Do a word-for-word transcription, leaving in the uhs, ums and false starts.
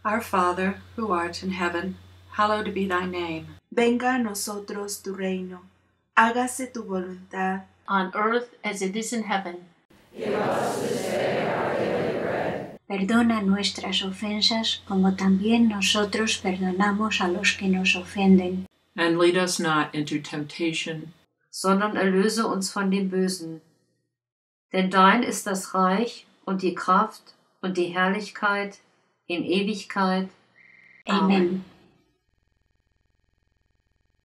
Our Father, who art in heaven, hallowed be thy name. Venga a nosotros tu reino. Hágase tu voluntad, on earth as it is in heaven. Give us this day our daily bread. Perdona nuestras ofensas como también nosotros perdonamos a los que nos ofenden. And lead us not into temptation, sondern erlöse uns von dem Bösen. Denn dein ist das Reich und die Kraft und die Herrlichkeit in Ewigkeit. Amen.